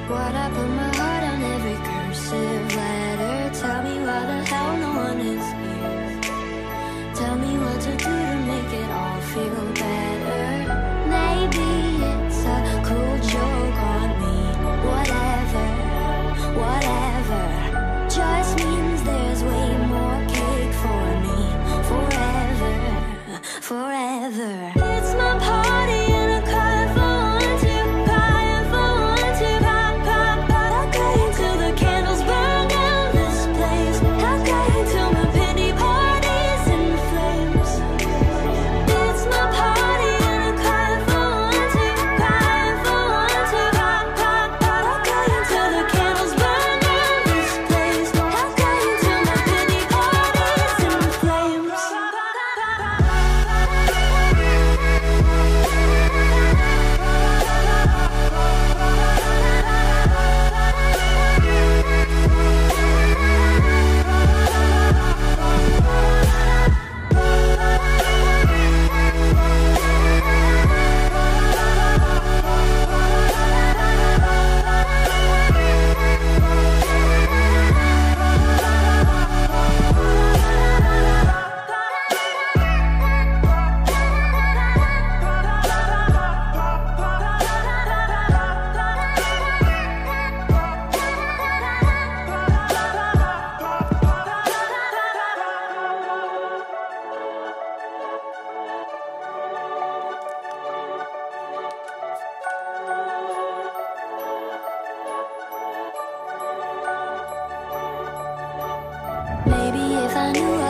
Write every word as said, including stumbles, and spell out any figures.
Why'd I put my heart on every cursive letter? Tell me why the hell no one is here. Tell me what to do to make it all feel better. Maybe it's a cruel joke on me. Whatever, whatever. Just means there's way more cake for me. Forever, forever. It's my party and I cry for one to cry and for one to pop, pop, pop. I'll cry until the candles burn down this place. I'll cry until my pity party's in flames. It's my party and I cry for one to cry and for one to pop, pop, pop. I'll cry until the candles burn down this place. I'll cry until my pity party's in flames. Maybe if I knew